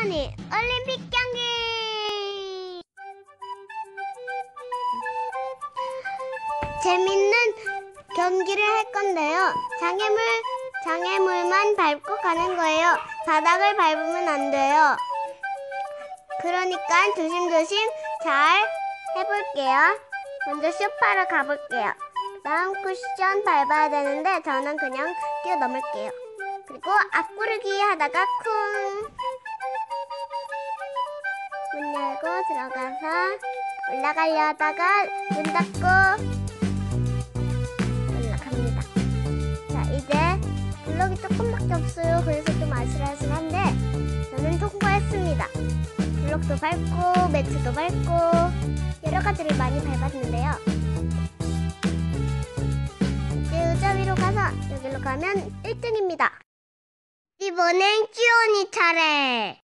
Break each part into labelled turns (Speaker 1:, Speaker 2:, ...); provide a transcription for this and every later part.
Speaker 1: 지연이 올림픽 경기! 재밌는 경기를 할 건데요. 장애물만 밟고 가는 거예요. 바닥을 밟으면 안 돼요. 그러니까 조심조심 잘 해볼게요. 먼저 소파로 가볼게요. 다음 쿠션 밟아야 되는데 저는 그냥 뛰어넘을게요. 그리고 앞구르기 하다가 쿵! 문 열고 들어가서 올라가려 하다가 문 닫고 올라갑니다. 자, 이제 블럭이 조금밖에 없어요. 그래서 좀 아슬아슬한데 저는 통과했습니다. 블럭도 밟고 매트도 밟고 여러 가지를 많이 밟았는데요. 이제 의자 위로 가서 여기로 가면 1등입니다. 이번엔 지연이 차례.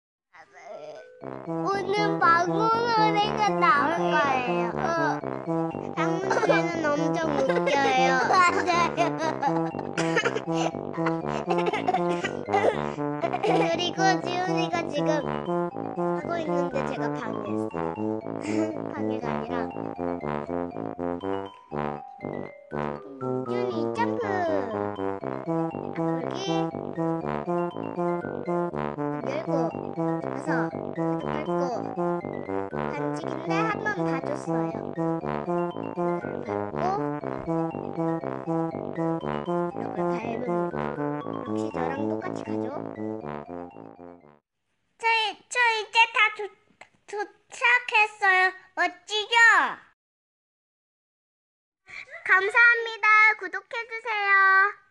Speaker 1: 오늘 방문 노래가 나올 거예요. 방문 노래는 엄청 웃겨요. 맞아요. 그리고 지훈이가 지금 하고 있는데 제가 방해했어요. 방해가 아니라 지훈이 점프. 앞구르기 열고 가서 밟고 반칙인데 한 번 봐줬어요. 밟고 이렇게 밟으면 역시 저랑 똑같이 가죠. 저 이제 다 도착했어요. 멋지죠? 감사합니다. 구독해주세요.